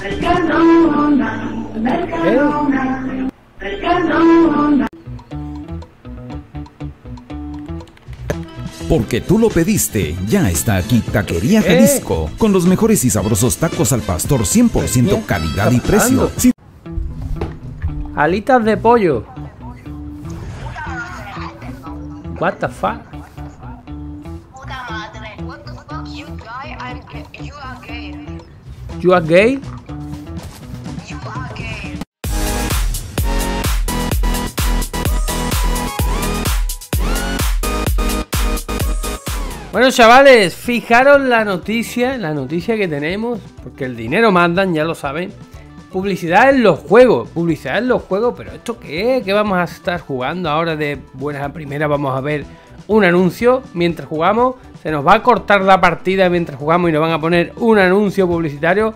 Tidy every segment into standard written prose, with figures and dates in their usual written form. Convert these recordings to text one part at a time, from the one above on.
Porque tú lo pediste, ya está aquí Taquería Jalisco, con los mejores y sabrosos tacos al pastor, 100% calidad y precio. Sí. Alitas de pollo. What the fuck? Puta madre. What the fuck, you guy? You are gay. You are gay? You are gay. Bueno, chavales, fijaros la noticia que tenemos, porque el dinero mandan, ya lo saben. Publicidad en los juegos, pero ¿esto qué es? ¿Qué vamos a estar jugando ahora de buenas a primeras? Vamos a ver un anuncio mientras jugamos, se nos va a cortar la partida mientras jugamos y nos van a poner un anuncio publicitario.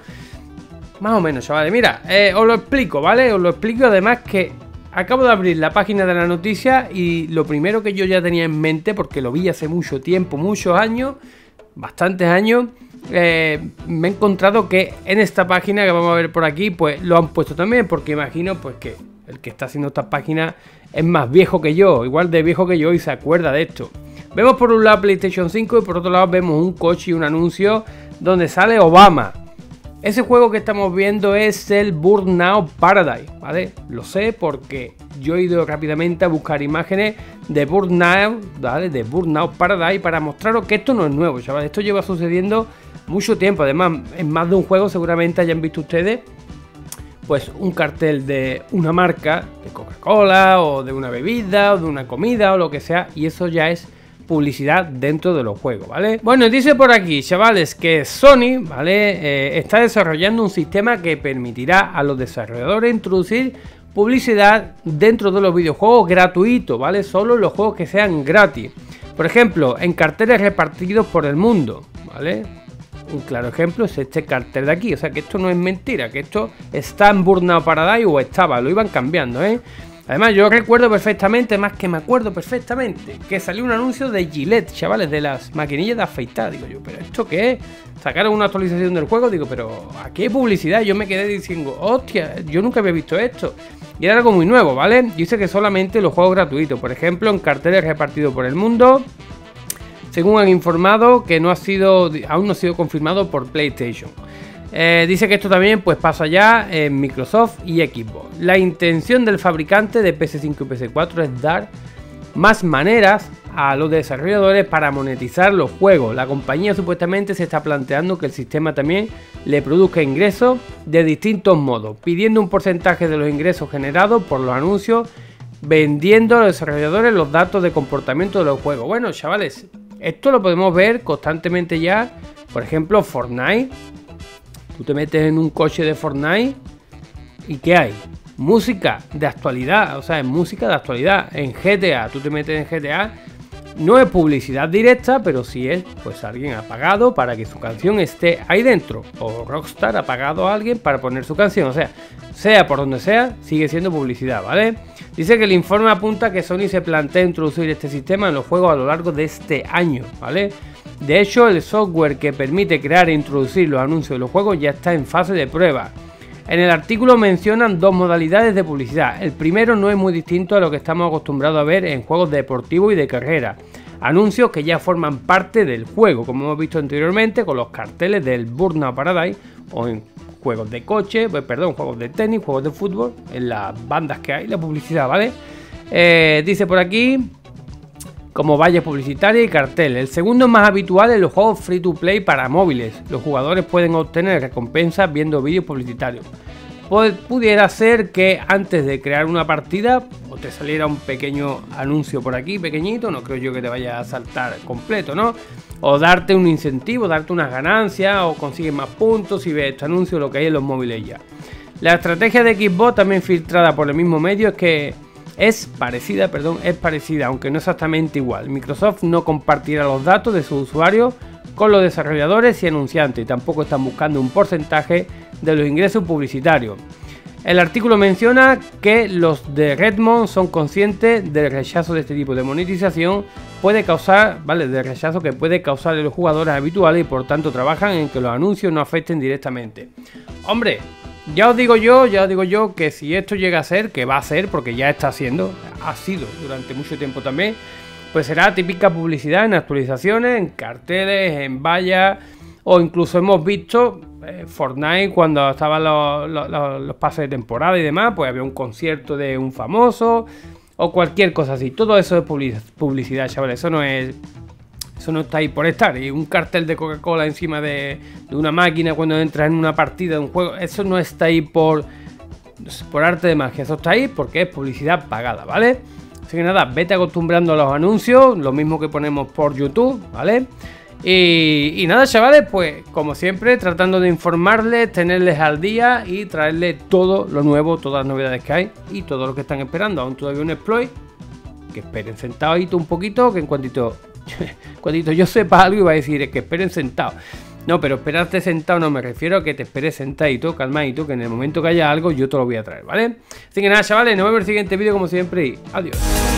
Más o menos, chavales, mira, os lo explico, ¿vale? Os lo explico, además que acabo de abrir la página de la noticia y lo primero que yo ya tenía en mente, porque lo vi hace mucho tiempo, muchos años, bastantes años, me he encontrado que en esta página que vamos a ver por aquí, pues lo han puesto también, porque imagino pues que el que está haciendo esta página es más viejo que yo, igual de viejo que yo, y se acuerda de esto. Vemos por un lado PlayStation 5 y por otro lado vemos un coche y un anuncio donde sale Obama. Ese juego que estamos viendo es el Burnout Paradise, ¿vale? Lo sé porque yo he ido rápidamente a buscar imágenes de Burnout, ¿vale? De Burnout Paradise para mostraros que esto no es nuevo, chavales. Esto lleva sucediendo mucho tiempo. Además, en más de un juego seguramente hayan visto ustedes pues un cartel de una marca, de Coca-Cola o de una bebida o de una comida o lo que sea, y eso ya es publicidad dentro de los juegos, ¿vale? Bueno, dice por aquí, chavales, que Sony, ¿vale? Está desarrollando un sistema que permitirá a los desarrolladores introducir publicidad dentro de los videojuegos gratuito, ¿vale? Solo los juegos que sean gratis. Por ejemplo, en carteles repartidos por el mundo, ¿vale? Un claro ejemplo es este cartel de aquí, o sea que esto no es mentira, que esto está en Burnout Paradise o estaba, lo iban cambiando, ¿eh? Además, yo recuerdo perfectamente, más que me acuerdo perfectamente, que salió un anuncio de Gillette, chavales, de las maquinillas de afeitar. Digo yo, ¿pero esto qué es? Sacaron una actualización del juego, digo, ¿pero a qué publicidad? Yo me quedé diciendo, hostia, yo nunca había visto esto. Y era algo muy nuevo, ¿vale? Dice que solamente los juegos gratuitos, por ejemplo, en carteles repartidos por el mundo, según han informado, que aún no ha sido confirmado por PlayStation. Dice que esto también pues pasa ya en Microsoft y Xbox. La intención del fabricante de PS5 y PS4 es dar más maneras a los desarrolladores para monetizar los juegos. La compañía supuestamente se está planteando que el sistema también le produzca ingresos de distintos modos, pidiendo un porcentaje de los ingresos generados por los anuncios, vendiendo a los desarrolladores los datos de comportamiento de los juegos. Bueno, chavales, esto lo podemos ver constantemente ya. Por ejemplo, Fortnite. Tú te metes en un coche de Fortnite y ¿qué hay? Música de actualidad, o sea, es música de actualidad. En GTA, tú te metes en GTA, no es publicidad directa, pero sí es, pues alguien ha pagado para que su canción esté ahí dentro. O Rockstar ha pagado a alguien para poner su canción, o sea por donde sea, sigue siendo publicidad, ¿vale? Dice que el informe apunta que Sony se plantea introducir este sistema en los juegos a lo largo de este año, ¿vale? De hecho, el software que permite crear e introducir los anuncios de los juegos ya está en fase de prueba. En el artículo mencionan dos modalidades de publicidad. El primero no es muy distinto a lo que estamos acostumbrados a ver en juegos deportivos y de carrera. Anuncios que ya forman parte del juego, como hemos visto anteriormente con los carteles del Burnout Paradise, o en juegos de coche, juegos de tenis, juegos de fútbol, en las bandas que hay, la publicidad, ¿vale? Dice por aquí, como vallas publicitarias y cartel. El segundo es más habitual en los juegos free to play para móviles. Los jugadores pueden obtener recompensas viendo vídeos publicitarios. Pudiera ser que antes de crear una partida o te saliera un pequeño anuncio por aquí, pequeñito, no creo yo que te vaya a saltar completo, ¿no? O darte un incentivo, darte unas ganancias, o consigues más puntos si ves este anuncio, lo que hay en los móviles ya. La estrategia de Xbox, también filtrada por el mismo medio, es parecida, aunque no exactamente igual. Microsoft no compartirá los datos de sus usuarios con los desarrolladores y anunciantes, y tampoco están buscando un porcentaje de los ingresos publicitarios. El artículo menciona que los de Redmond son conscientes del rechazo de este tipo de monetización puede causar, ¿vale? Del rechazo que puede causar en los jugadores habituales y por tanto trabajan en que los anuncios no afecten directamente. Hombre, ya os digo yo que si esto llega a ser, que va a ser, porque ya está siendo, ha sido durante mucho tiempo también, pues será típica publicidad en actualizaciones, en carteles, en vallas, o incluso hemos visto Fortnite cuando estaban los pases de temporada y demás, pues había un concierto de un famoso o cualquier cosa así. Todo eso es publicidad, chavales. Eso no está ahí por estar. Y un cartel de Coca-Cola encima de una máquina cuando entras en una partida de un juego, eso no está ahí por arte de magia. Eso está ahí porque es publicidad pagada, ¿vale? Así que nada, vete acostumbrando a los anuncios, lo mismo que ponemos por YouTube, ¿vale? Y nada, chavales, pues como siempre, tratando de informarles, tenerles al día y traerles todo lo nuevo, todas las novedades que hay y todo lo que están esperando. Aún todavía un exploit, que esperen sentadito un poquito, que en cuantito yo sepa algo iba a decir es que esperen sentado. No, pero esperarte sentado no me refiero a que te esperes sentadito, calmadito, que en el momento que haya algo yo te lo voy a traer, ¿vale? Así que nada, chavales, nos vemos en el siguiente vídeo como siempre y adiós.